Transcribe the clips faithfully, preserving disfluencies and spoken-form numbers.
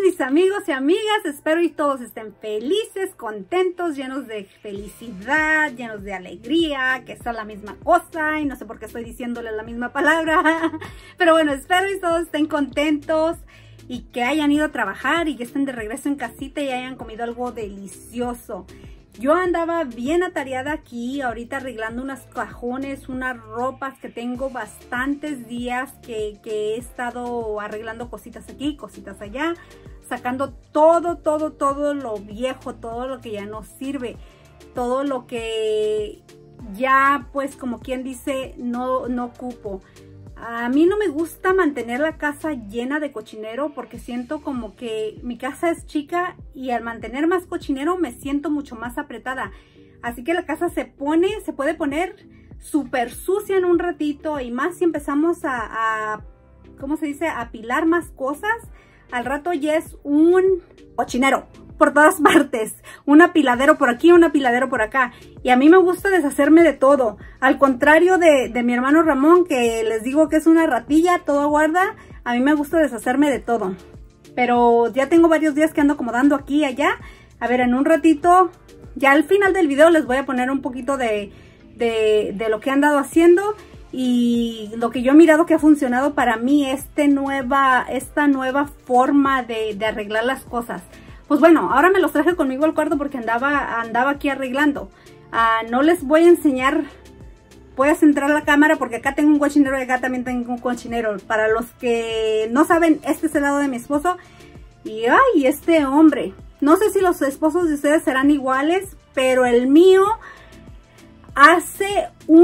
mis amigos y amigas, espero y todos estén felices, contentos, llenos de felicidad, llenos de alegría, que sea la misma cosa y no sé por qué estoy diciéndole la misma palabra, pero bueno, espero y todos estén contentos y que hayan ido a trabajar y que estén de regreso en casita y hayan comido algo delicioso. Yo andaba bien atareada aquí, ahorita arreglando unos cajones, unas ropas que tengo bastantes días que, que he estado arreglando cositas aquí, cositas allá, sacando todo, todo, todo lo viejo, todo lo que ya no sirve, todo lo que ya pues como quien dice no, no ocupo. A mí no me gusta mantener la casa llena de cochinero porque siento como que mi casa es chica y al mantener más cochinero me siento mucho más apretada. Así que la casa se pone, se puede poner súper sucia en un ratito y más si empezamos a, a, ¿cómo se dice? A apilar más cosas. Al rato ya es un cochinero por todas partes, un apiladero por aquí, un apiladero por acá, y a mí me gusta deshacerme de todo, al contrario de, de mi hermano Ramón, que les digo que es una ratilla, todo guarda, a mí me gusta deshacerme de todo, pero ya tengo varios días que ando acomodando aquí y allá. A ver, en un ratito, ya al final del video les voy a poner un poquito de, de, de lo que he andado haciendo y lo que yo he mirado que ha funcionado para mí, este nueva, esta nueva forma de, de arreglar las cosas. Pues bueno, ahora me los traje conmigo al cuarto porque andaba, andaba aquí arreglando. Uh, no les voy a enseñar, voy a centrar la cámara porque acá tengo un cochinero y acá también tengo un cochinero. Para los que no saben, este es el lado de mi esposo. Y ay, este hombre, no sé si los esposos de ustedes serán iguales, pero el mío hace un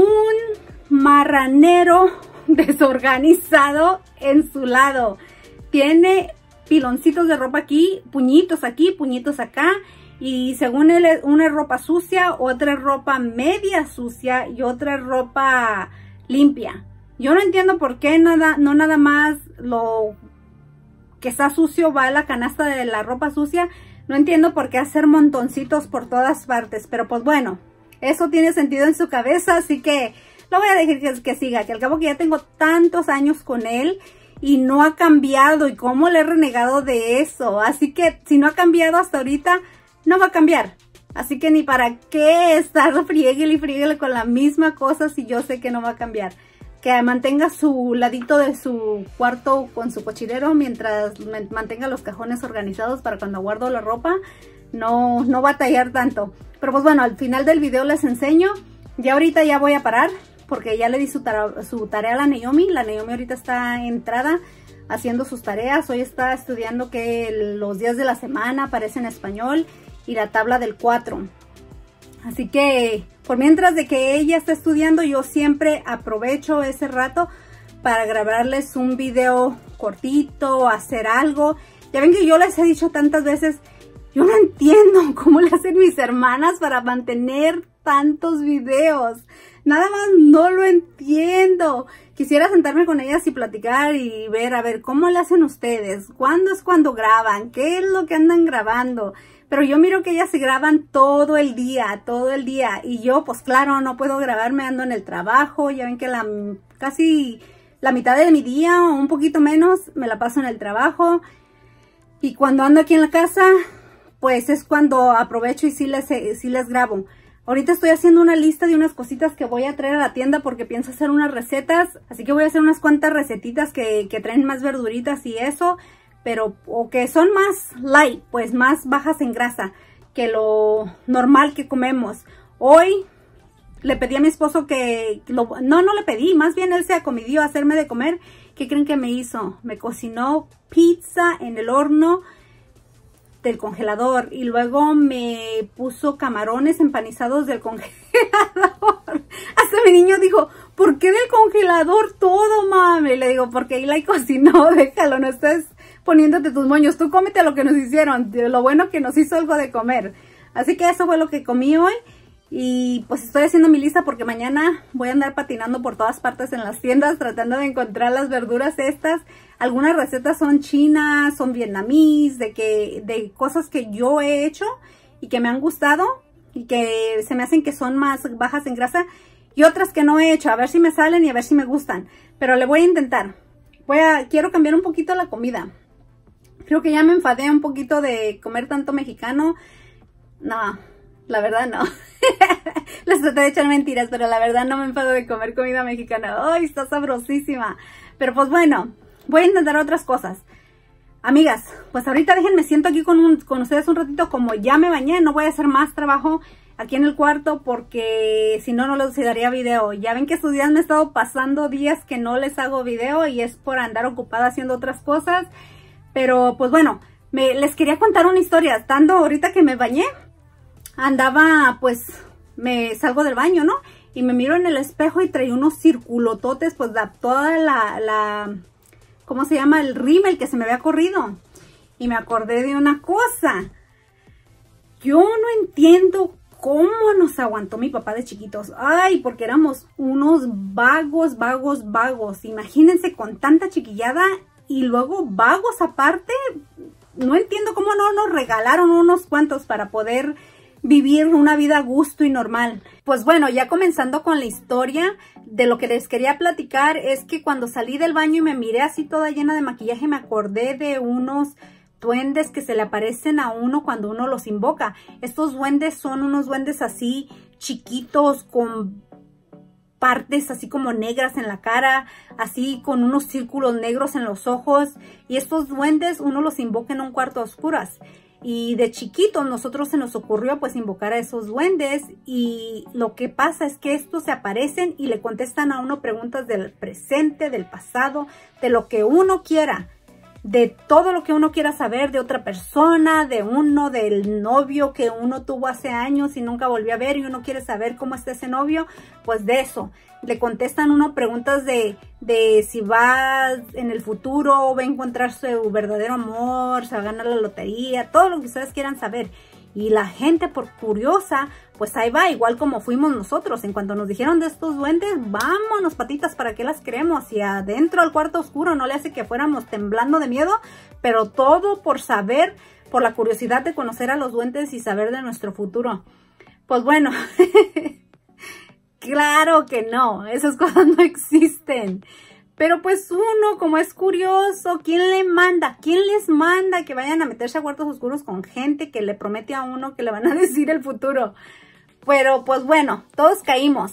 marranero desorganizado en su lado. Tiene piloncitos de ropa aquí, puñitos aquí, puñitos acá, y según él una es ropa sucia, otra es ropa media sucia y otra es ropa limpia. Yo no entiendo por qué nada, no nada más lo que está sucio va a la canasta de la ropa sucia. No entiendo por qué hacer montoncitos por todas partes, pero pues bueno, eso tiene sentido en su cabeza, así que lo voy a dejar que, que siga, que al cabo que ya tengo tantos años con él y no ha cambiado, y cómo le he renegado de eso. Así que si no ha cambiado hasta ahorita, no va a cambiar. Así que ni para qué estar frieguele y frieguele con la misma cosa si yo sé que no va a cambiar. Que mantenga su ladito de su cuarto con su cochinero mientras mantenga los cajones organizados para cuando guardo la ropa. No, no batallar tanto. Pero pues bueno, al final del video les enseño. Ya ahorita ya voy a parar, porque ya le di su tarea, su tarea a la Naomi. La Naomi ahorita está entrada haciendo sus tareas. Hoy está estudiando que los días de la semana aparecen en español y la tabla del cuatro. Así que por mientras de que ella está estudiando, yo siempre aprovecho ese rato para grabarles un video cortito, hacer algo. Ya ven que yo les he dicho tantas veces, yo no entiendo cómo le hacen mis hermanas para mantener tantos videos. Nada más no lo entiendo. Quisiera sentarme con ellas y platicar y ver, a ver, ¿cómo le hacen ustedes? ¿Cuándo es cuando graban? ¿Qué es lo que andan grabando? Pero yo miro que ellas se graban todo el día, todo el día. Y yo, pues claro, no puedo grabarme, ando en el trabajo. Ya ven que la casi la mitad de mi día o un poquito menos me la paso en el trabajo. Y cuando ando aquí en la casa, pues es cuando aprovecho y sí les, sí les grabo. Ahorita estoy haciendo una lista de unas cositas que voy a traer a la tienda porque pienso hacer unas recetas. Así que voy a hacer unas cuantas recetitas que, que traen más verduritas y eso. Pero, o que son más light, pues más bajas en grasa que lo normal que comemos. Hoy le pedí a mi esposo que, lo, no, no le pedí, más bien él se acomedió a hacerme de comer. ¿Qué creen que me hizo? Me cocinó pizza en el horno del congelador y luego me puso camarones empanizados del congelador. Hasta mi niño dijo, ¿por qué del congelador todo, mami? Le digo, porque Eli cocinó, déjalo, no estés poniéndote tus moños, tú cómete lo que nos hicieron, lo bueno que nos hizo algo de comer. Así que eso fue lo que comí hoy. Y pues estoy haciendo mi lista porque mañana voy a andar patinando por todas partes en las tiendas tratando de encontrar las verduras estas. Algunas recetas son chinas, son vietnamíes, de que de cosas que yo he hecho y que me han gustado y que se me hacen que son más bajas en grasa, y otras que no he hecho, a ver si me salen y a ver si me gustan. Pero le voy a intentar. Voy a quiero cambiar un poquito la comida. Creo que ya me enfadé un poquito de comer tanto mexicano. No, la verdad no. Les traté de echar mentiras, pero la verdad no me enfado de comer comida mexicana. ¡Ay, está sabrosísima! Pero pues bueno, voy a intentar otras cosas. Amigas, pues ahorita déjenme siento aquí con, un, con ustedes un ratito. Como ya me bañé, no voy a hacer más trabajo aquí en el cuarto porque si no, no les daría video. Ya ven que estos días me he estado pasando días que no les hago video y es por andar ocupada haciendo otras cosas. Pero pues bueno, me, les quería contar una historia. Estando ahorita que me bañé, andaba pues, me salgo del baño, ¿no? Y me miro en el espejo y traía unos circulototes, pues da toda la, la, ¿cómo se llama? El rímel que se me había corrido. Y me acordé de una cosa. Yo no entiendo cómo nos aguantó mi papá de chiquitos. Ay, porque éramos unos vagos, vagos, vagos. Imagínense con tanta chiquillada y luego vagos aparte. No entiendo cómo no nos regalaron unos cuantos para poder vivir una vida a gusto y normal. Pues bueno, ya comenzando con la historia, de lo que les quería platicar es que cuando salí del baño y me miré así toda llena de maquillaje, me acordé de unos duendes que se le aparecen a uno cuando uno los invoca. Estos duendes son unos duendes así chiquitos con partes así como negras en la cara, así con unos círculos negros en los ojos, y estos duendes uno los invoca en un cuarto a oscuras. Y de chiquitos nosotros se nos ocurrió pues invocar a esos duendes, y lo que pasa es que estos se aparecen y le contestan a uno preguntas del presente, del pasado, de lo que uno quiera, de todo lo que uno quiera saber de otra persona, de uno, del novio que uno tuvo hace años y nunca volvió a ver y uno quiere saber cómo está ese novio, pues de eso. Le contestan uno preguntas de, de si va en el futuro, va a encontrar su verdadero amor, se va a ganar la lotería, todo lo que ustedes quieran saber. Y la gente por curiosa, pues ahí va, igual como fuimos nosotros. En cuanto nos dijeron de estos duendes, vámonos patitas, ¿para qué las queremos? Y adentro al cuarto oscuro no le hace que fuéramos temblando de miedo, pero todo por saber, por la curiosidad de conocer a los duendes y saber de nuestro futuro. Pues bueno, claro que no, esas cosas no existen. Pero pues uno, como es curioso, ¿quién le manda? ¿Quién les manda que vayan a meterse a cuartos oscuros con gente que le promete a uno que le van a decir el futuro? Pero pues bueno, todos caímos.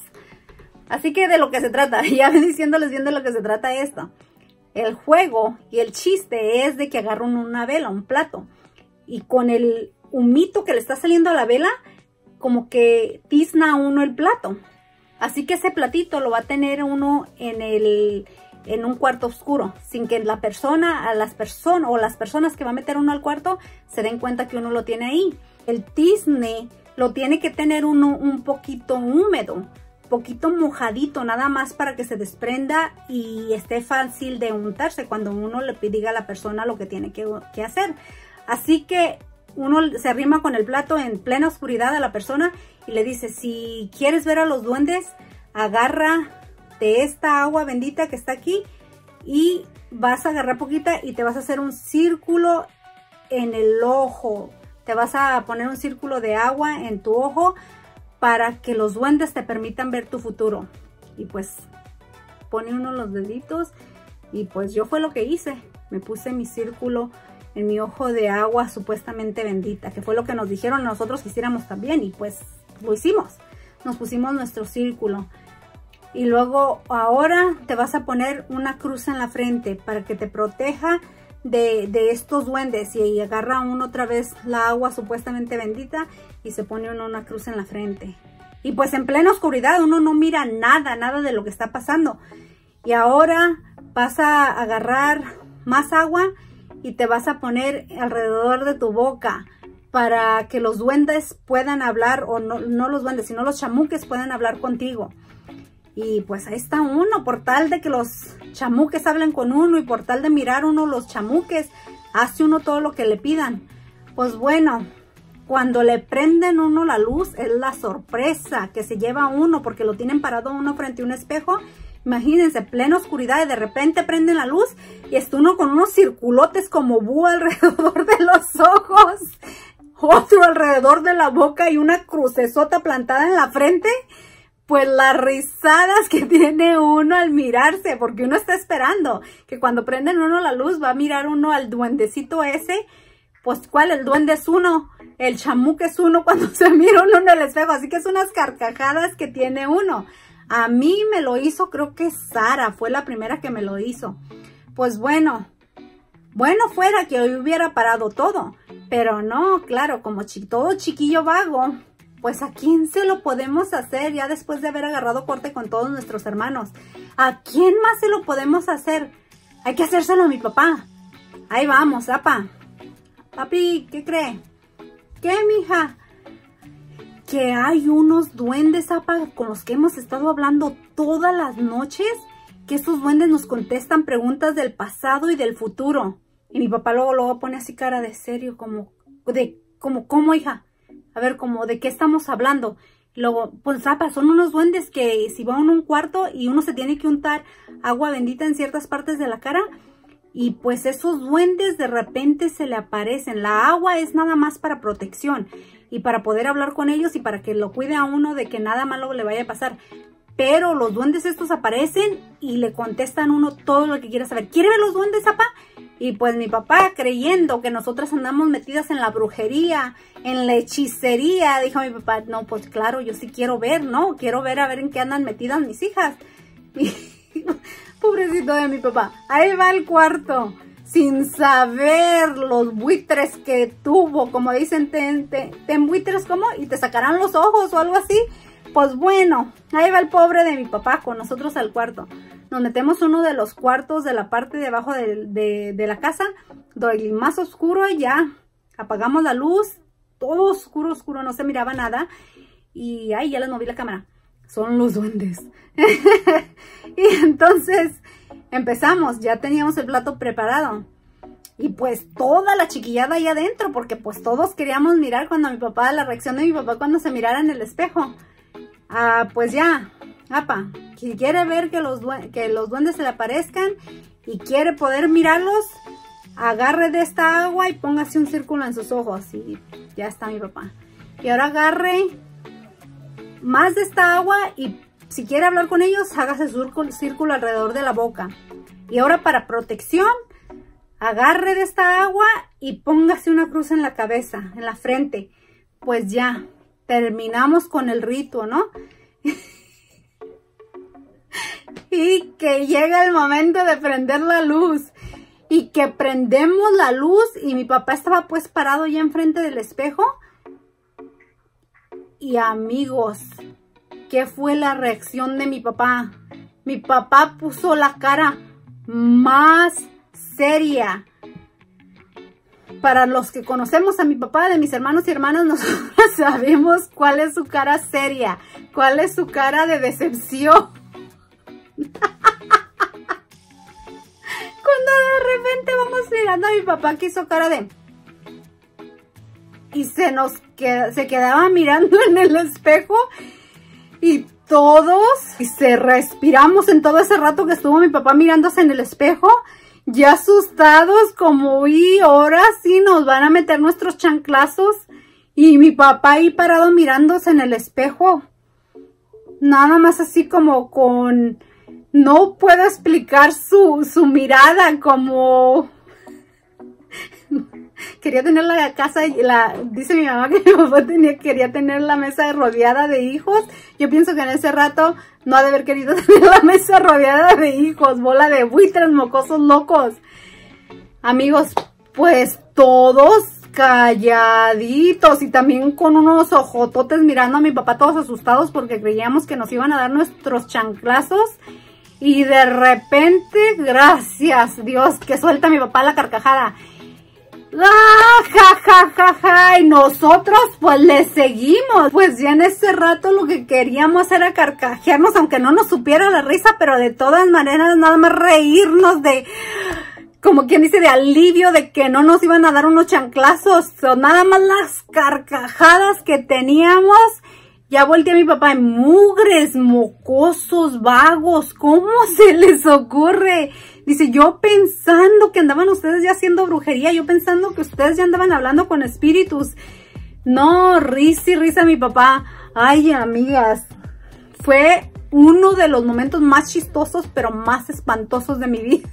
Así que de lo que se trata, ya diciéndoles bien de lo que se trata esto. El juego y el chiste es de que agarran una vela, un plato. Y con el humito que le está saliendo a la vela, como que tizna uno el plato. Así que ese platito lo va a tener uno en el... en un cuarto oscuro, sin que la persona, a las personas o las personas que va a meter uno al cuarto se den cuenta que uno lo tiene ahí. El tizne lo tiene que tener uno un poquito húmedo, poquito mojadito, nada más para que se desprenda y esté fácil de untarse cuando uno le diga a la persona lo que tiene que, que hacer. Así que uno se arrima con el plato en plena oscuridad a la persona y le dice, si quieres ver a los duendes, agarra de esta agua bendita que está aquí y vas a agarrar poquita y te vas a hacer un círculo en el ojo. Te vas a poner un círculo de agua en tu ojo para que los duendes te permitan ver tu futuro. Y pues pone uno los deditos y pues yo fue lo que hice. Me puse mi círculo en mi ojo de agua supuestamente bendita, que fue lo que nos dijeron nosotros que hiciéramos también, y pues lo hicimos. Nos pusimos nuestro círculo. Y luego ahora te vas a poner una cruz en la frente para que te proteja de, de estos duendes. Y agarra uno otra vez la agua supuestamente bendita y se pone uno una cruz en la frente. Y pues en plena oscuridad uno no mira nada, nada de lo que está pasando. Y ahora vas a agarrar más agua y te vas a poner alrededor de tu boca para que los duendes puedan hablar, o no, no los duendes, sino los chamuques puedan hablar contigo. Y pues ahí está uno, por tal de que los chamuques hablen con uno y por tal de mirar uno los chamuques, hace uno todo lo que le pidan. Pues bueno, cuando le prenden uno la luz es la sorpresa que se lleva uno, porque lo tienen parado uno frente a un espejo. Imagínense, plena oscuridad, y de repente prenden la luz y está uno con unos circulotes como búho alrededor de los ojos, otro alrededor de la boca y una crucesota plantada en la frente. pues las risadas que tiene uno al mirarse, porque uno está esperando que cuando prenden uno la luz va a mirar uno al duendecito ese. Pues, ¿cuál? El duende es uno, el chamuque es uno cuando se mira uno en el espejo. Así que es unas carcajadas que tiene uno. A mí me lo hizo, creo que Sara, fue la primera que me lo hizo. Pues bueno, bueno fuera que hoy hubiera parado todo. Pero no, claro, como chi todo chiquillo vago, pues ¿a quién se lo podemos hacer ya después de haber agarrado corte con todos nuestros hermanos? ¿A quién más se lo podemos hacer? Hay que hacérselo a mi papá. Ahí vamos, apa. Papi, ¿qué cree? ¿Qué, mija? Que hay unos duendes, apa, con los que hemos estado hablando todas las noches. Que esos duendes nos contestan preguntas del pasado y del futuro. Y mi papá luego, luego pone así cara de serio, como, de, como, ¿cómo, hija? A ver, como, ¿de qué estamos hablando? Luego, pues, apa, son unos duendes que si va uno a un cuarto y uno se tiene que untar agua bendita en ciertas partes de la cara, y pues esos duendes de repente se le aparecen. La agua es nada más para protección y para poder hablar con ellos y para que lo cuide a uno de que nada malo le vaya a pasar. Pero los duendes estos aparecen y le contestan a uno todo lo que quiera saber. ¿Quiere ver los duendes, papá? Y pues mi papá, creyendo que nosotras andamos metidas en la brujería, en la hechicería, dijo mi papá, no, pues claro, yo sí quiero ver, ¿no? Quiero ver a ver en qué andan metidas mis hijas. Y pobrecito de mi papá, ahí va al cuarto, sin saber los buitres que tuvo, como dicen, ten, ten, ten buitres como, y te sacarán los ojos o algo así. Pues bueno, ahí va el pobre de mi papá con nosotros al cuarto. Nos metemos uno de los cuartos de la parte de abajo de, de, de la casa, donde más oscuro, ya apagamos la luz, todo oscuro, oscuro, no se miraba nada. Y ahí ya les moví la cámara. Son los duendes. Y entonces empezamos, ya teníamos el plato preparado. Y pues toda la chiquillada ahí adentro, porque pues todos queríamos mirar cuando mi papá, la reacción de mi papá cuando se mirara en el espejo. Ah, pues ya, apa, si quiere ver que los, que los duendes se le aparezcan y quiere poder mirarlos, agarre de esta agua y póngase un círculo en sus ojos. Y ya está mi papá. Y ahora agarre más de esta agua y si quiere hablar con ellos, hágase círculo, círculo alrededor de la boca. Y ahora para protección, agarre de esta agua y póngase una cruz en la cabeza, en la frente. Pues ya, terminamos con el rito, ¿no? Y que llega el momento de prender la luz. Y que prendemos la luz y mi papá estaba pues parado ya enfrente del espejo. Y amigos, ¿qué fue la reacción de mi papá? Mi papá puso la cara más seria. Para los que conocemos a mi papá, de mis hermanos y hermanas, nosotros sabemos cuál es su cara seria, cuál es su cara de decepción. Cuando de repente vamos mirando a mi papá que hizo cara de... Y se nos queda, se quedaba mirando en el espejo y todos, y se respiramos en todo ese rato que estuvo mi papá mirándose en el espejo, ya asustados como, y ahora sí nos van a meter nuestros chanclazos. Y mi papá ahí parado mirándose en el espejo, nada más así como con... No puedo explicar su, su mirada, como... Quería tener la casa, la, dice mi mamá que mi papá tenía, quería tener la mesa rodeada de hijos. Yo pienso que en ese rato no ha de haber querido tener la mesa rodeada de hijos, bola de buitres mocosos locos. Amigos, pues todos calladitos y también con unos ojototes mirando a mi papá todos asustados porque creíamos que nos iban a dar nuestros chanclazos. Y de repente, gracias Dios, que suelta mi papá la carcajada. ¡Ah, ja, ja, ja, ja! Y nosotros pues le seguimos. Pues ya en ese rato lo que queríamos era carcajearnos, aunque no nos supiera la risa, pero de todas maneras nada más reírnos de, como quien dice, de alivio de que no nos iban a dar unos chanclazos. O nada más las carcajadas que teníamos. Ya volteé a mi papá, mugres, mocosos, vagos, ¿cómo se les ocurre? Dice, yo pensando que andaban ustedes ya haciendo brujería, yo pensando que ustedes ya andaban hablando con espíritus. No, risa y risa mi papá. Ay, amigas, fue uno de los momentos más chistosos, pero más espantosos de mi vida.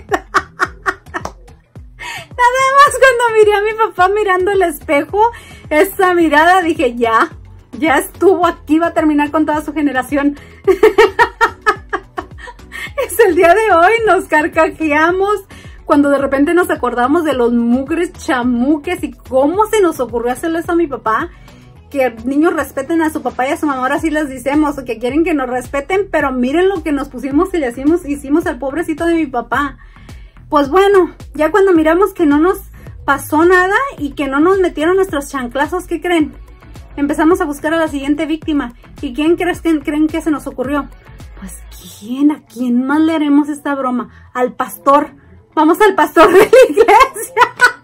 Nada más cuando miré a mi papá mirando el espejo, esa mirada, dije, ya, ya estuvo, aquí va a terminar con toda su generación. Es el día de hoy, nos carcajeamos cuando de repente nos acordamos de los mugres chamuques y cómo se nos ocurrió hacerle eso a mi papá. Que niños respeten a su papá y a su mamá, ahora sí les decimos, que quieren que nos respeten, pero miren lo que nos pusimos y le hicimos, hicimos al pobrecito de mi papá. Pues bueno, ya cuando miramos que no nos pasó nada y que no nos metieron nuestros chanclazos, ¿qué creen? Empezamos a buscar a la siguiente víctima. ¿Y quién crees que, creen que se nos ocurrió? Pues ¿quién? ¿A quién más le haremos esta broma? Al pastor. Vamos al pastor de la iglesia.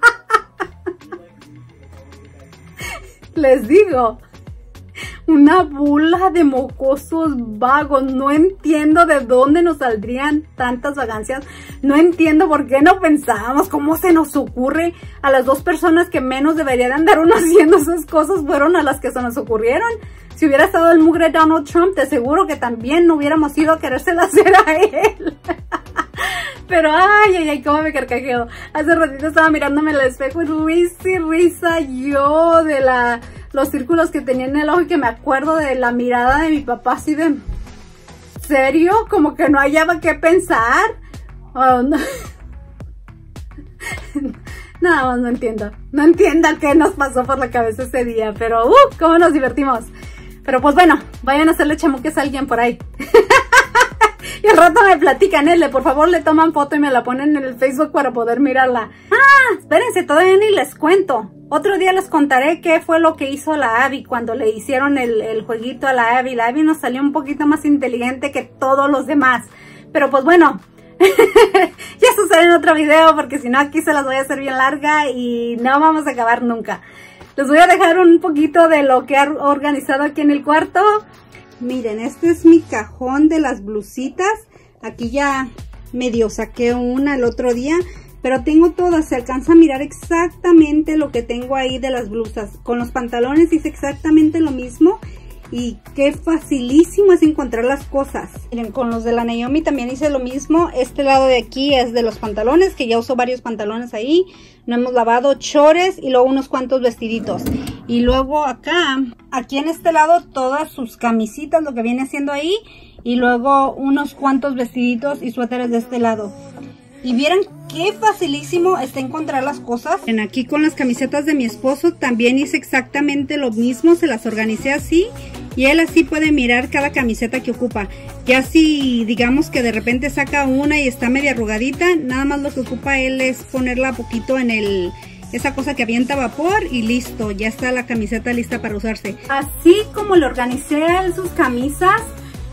Les digo, una bula de mocosos vagos. No entiendo de dónde nos saldrían tantas vagancias. No entiendo por qué no pensábamos. ¿Cómo se nos ocurre? A las dos personas que menos debería de andar uno haciendo esas cosas fueron a las que se nos ocurrieron. Si hubiera estado el mugre Donald Trump, te aseguro que también no hubiéramos ido a querérsela hacer a él. Pero ay, ay, ay, cómo me carcajeo. Hace ratito estaba mirándome en el espejo y risa y risa yo de la, los círculos que tenía en el ojo y que me acuerdo de la mirada de mi papá así de... ¿Serio? Como que no hallaba qué pensar. Oh, no. Nada más no entiendo. No entiendo qué nos pasó por la cabeza ese día. Pero, uh, cómo nos divertimos. Pero pues bueno, vayan a hacerle chamuques a alguien por ahí. Y al rato me platican, ¿eh? Por favor le toman foto y me la ponen en el Facebook para poder mirarla. Ah, espérense, todavía ni les cuento. Otro día les contaré qué fue lo que hizo la Abby cuando le hicieron el, el jueguito a la Abby. La Abby nos salió un poquito más inteligente que todos los demás. Pero pues bueno, ya sucede en otro video porque si no aquí se las voy a hacer bien larga y no vamos a acabar nunca. Les voy a dejar un poquito de lo que he organizado aquí en el cuarto. Miren, este es mi cajón de las blusitas. Aquí ya medio saqué una el otro día, pero tengo todas. Se alcanza a mirar exactamente lo que tengo ahí de las blusas. Con los pantalones hice exactamente lo mismo. Y qué facilísimo es encontrar las cosas. Miren, con los de la Naomi también hice lo mismo. Este lado de aquí es de los pantalones, que ya uso varios pantalones ahí. No hemos lavado, chores y luego unos cuantos vestiditos. Y luego acá, aquí en este lado, todas sus camisitas, lo que viene haciendo ahí. Y luego unos cuantos vestiditos y suéteres de este lado. Y vieran qué facilísimo está encontrar las cosas. En aquí con las camisetas de mi esposo también hice exactamente lo mismo. Se las organicé así. Y él así puede mirar cada camiseta que ocupa. Ya si digamos que de repente saca una y está media arrugadita, nada más lo que ocupa él es ponerla poquito en el... esa cosa que avienta vapor y listo. Ya está la camiseta lista para usarse. Así como le organicé él sus camisas,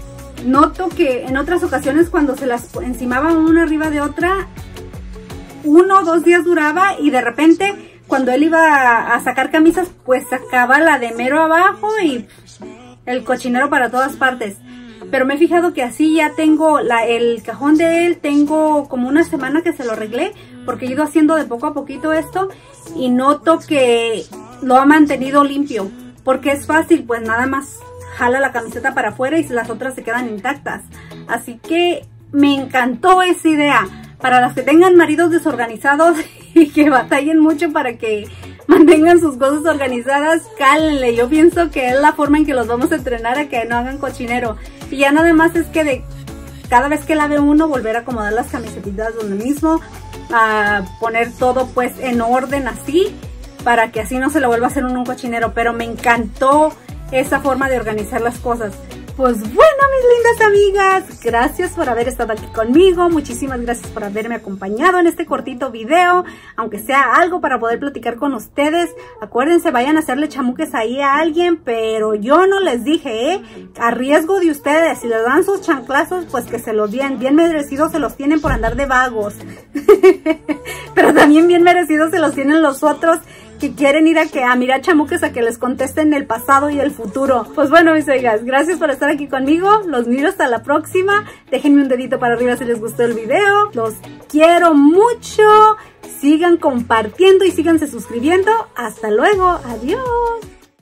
noto que en otras ocasiones cuando se las encimaba una arriba de otra, uno o dos días duraba y de repente cuando él iba a sacar camisas pues sacaba la de mero abajo y el cochinero para todas partes. Pero me he fijado que así ya tengo la, el cajón de él, tengo como una semana que se lo arreglé porque he ido haciendo de poco a poquito esto y noto que lo ha mantenido limpio porque es fácil, pues nada más jala la camiseta para afuera y las otras se quedan intactas. Así que me encantó esa idea. Para las que tengan maridos desorganizados y que batallen mucho para que mantengan sus cosas organizadas, cálenle. Yo pienso que es la forma en que los vamos a entrenar a que no hagan cochinero. Y ya nada más es que de cada vez que lave uno, volver a acomodar las camisetitas donde mismo, a poner todo pues en orden así, para que así no se le vuelva a hacer uno un cochinero. Pero me encantó esa forma de organizar las cosas. Pues bueno, mis lindas amigas, gracias por haber estado aquí conmigo, muchísimas gracias por haberme acompañado en este cortito video, aunque sea algo para poder platicar con ustedes. Acuérdense, vayan a hacerle chamuques ahí a alguien, pero yo no les dije, ¿eh? A riesgo de ustedes, si les dan sus chanclazos, pues que se los den, bien merecidos se los tienen por andar de vagos. Pero también bien merecidos se los tienen los otros que quieren ir a que a mirar chamuques a que les contesten el pasado y el futuro. Pues bueno, mis amigas, gracias por estar aquí conmigo. Los miro hasta la próxima. Déjenme un dedito para arriba si les gustó el video. Los quiero mucho. Sigan compartiendo y síganse suscribiendo. Hasta luego. Adiós.